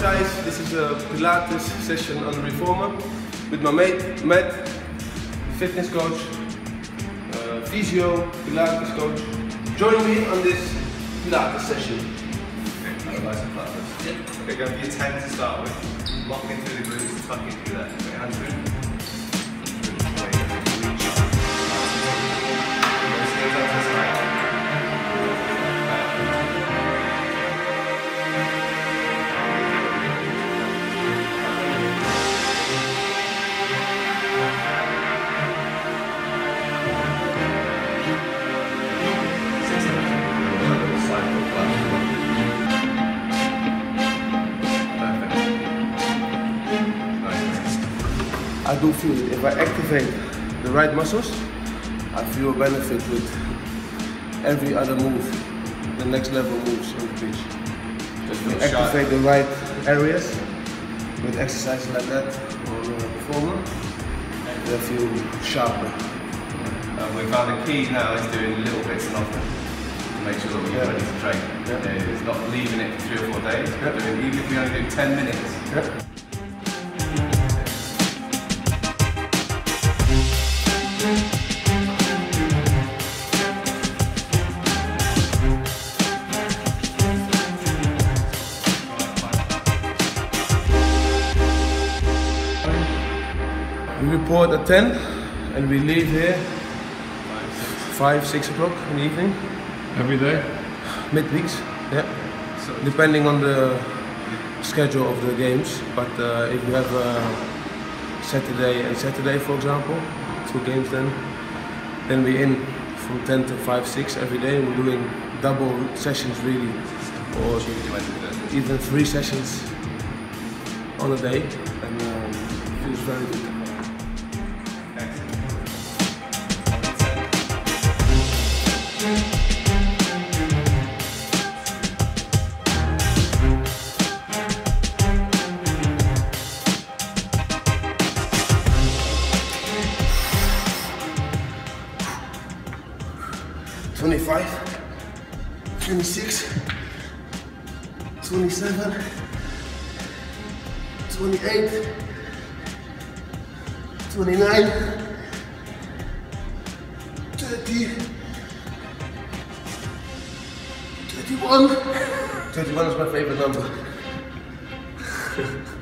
guys, this is a Pilates session on the Reformer with my mate Matt, fitness coach, physio, Pilates coach. Join me on this Pilates session. Okay, go for your 10 to start with. Lock into the glutes, tuck into that. Put your hands through. I do feel it. If I activate the right muscles, I feel a benefit with every other move, the next level moves on the pitch. If we activate the right areas with exercises like that on the Reformer, I feel sharper. We found the key now is doing little bits and often to make sure that you're ready to train. It's not leaving it for 3 or 4 days, but even if we only do 10 minutes. We report at 10 and we leave here 5, 6 o'clock in the evening. Every day? Midweeks, yeah. Depending on the schedule of the games. But if we have Saturday and Saturday, for example, 2 games then we're in from 10 to 5, 6 every day. We're doing double sessions really, or even 3 sessions on a day, and it feels very good. 25, 26, 27, 28, 29, 30, 31. 31 is my favorite number.